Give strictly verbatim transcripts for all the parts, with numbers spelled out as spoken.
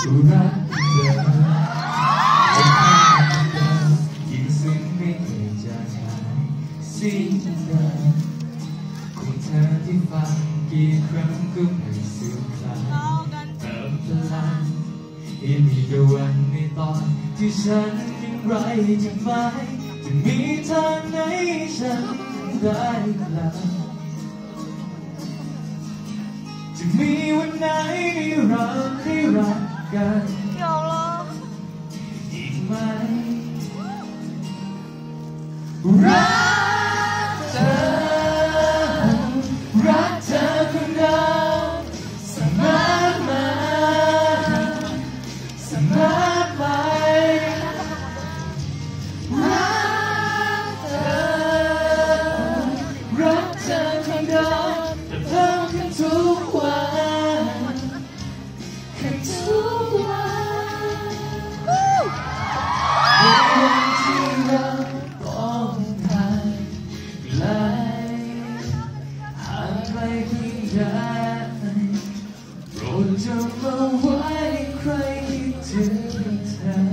รักเธอยิ่งซึ้งไม่เคยจะหายสิ้นเดิมของเธอที่ฟังกี่ครั้งก็ไม่สูญคลายเติมพลังให้มีกับวันในตอนที่ฉันยังไร้จุดหมายจะมีทางไหนฉันได้แล้วจะมีวันไหนเราได้รักกันอีกไหมรักเธอรักเธอคนเดิมเสมอมาเสมอไปรักเธอรักเธอคนเดิมจะเพิ่มขึ้นทุกวันขึ้นทุกวันในวันที่เราต้องห่างไกลห่างไกลเพียงใดโปรดจงเอาไว้ใครคิดถึงเธอ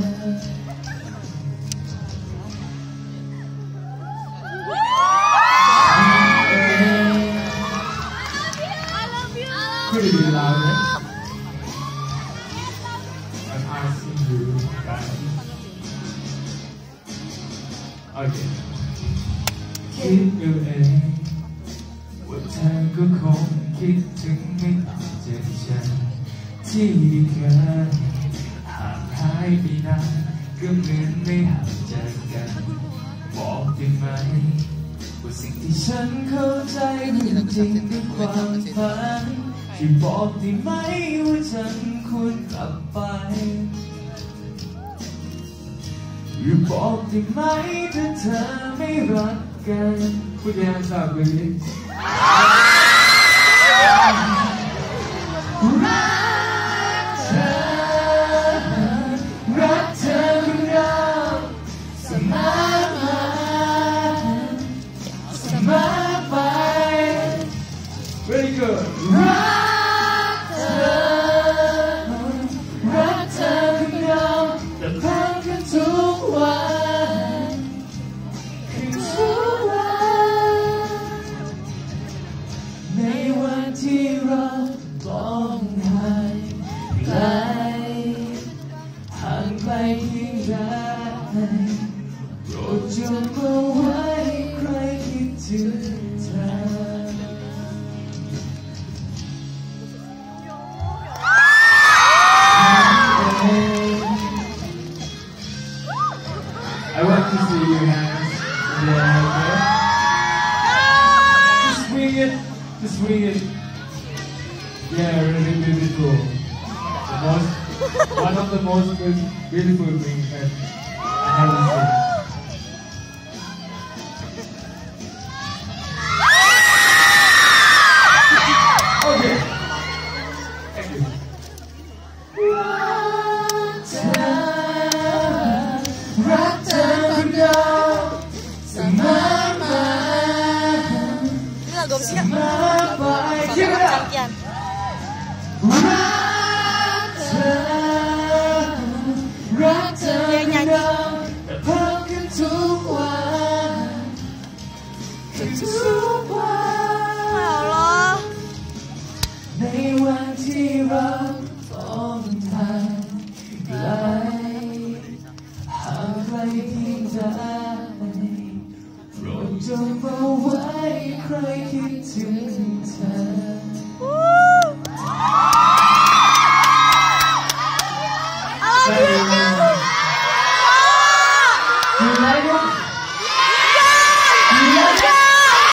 Could it be louder? I'm asking you guys. Okay. คิดอยู่เองว่าเธอก็คงคิดถึงไม่ต่างจากฉันที่เคยห่างหายไปนานก็เหมือนไม่ห่างจากกันบอกได้ไหมว่าสิ่งที่ฉันเข้าใจจริงๆด้วยความฝันที่บอกได้ไหมว่าฉันควรกลับไปหรือบอกได้ไหมถ้าเธอไม่รักกันพูดยังทราบเลยรักเธอรักเธอคนเดียวเสมอมาเสมอไป Very good รักเธอรักเธอคนเดียวแต่เพิ่มขึ้นทุกวันขึ้นทุกวันในวันที่เราต้องห่างไกลห่างไกลเพียงใดโปรดจงเอาไว้ใครคิดถึงเธอI want to see your hands. Yeah, okay. Just swing it. Just swing it. Yeah, really, really cool. The most, one of the most beautiful things that I haven't seen. Okay. Thank you.รักเธอคนเดียวเสมอมาเสมอไปคิดว่ารักเธอรักเธอคนเดียวแต่เพิ่มขึ้นทุกวันขึ้นทุกวันในวันที่เราต้องห่างไกลห่างไกลเพียงใดโปรดจงเอาไว้ใครคิดถึงเธอ